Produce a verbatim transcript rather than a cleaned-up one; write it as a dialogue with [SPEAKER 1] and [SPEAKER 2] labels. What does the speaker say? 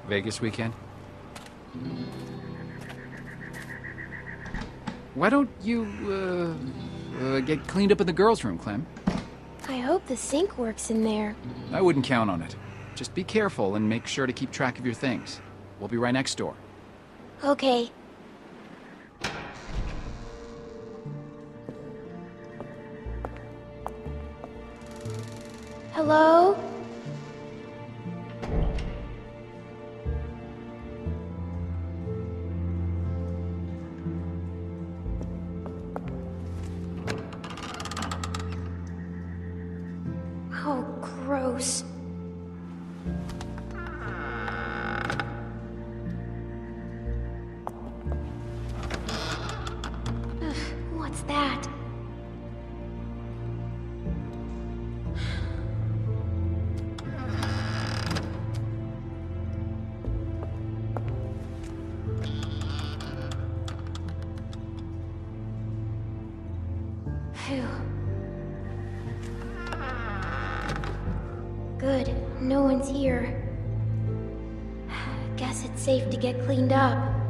[SPEAKER 1] Vegas weekend? Why don't you, uh, uh, get cleaned up in the girls' room, Clem?
[SPEAKER 2] I hope the sink works in there.
[SPEAKER 1] I wouldn't count on it. Just be careful and make sure to keep track of your things. We'll be right next door.
[SPEAKER 2] Okay. Hello? Oh, gross. Ugh, what's that? Phew. Good. No one's here. Guess it's safe to get cleaned up.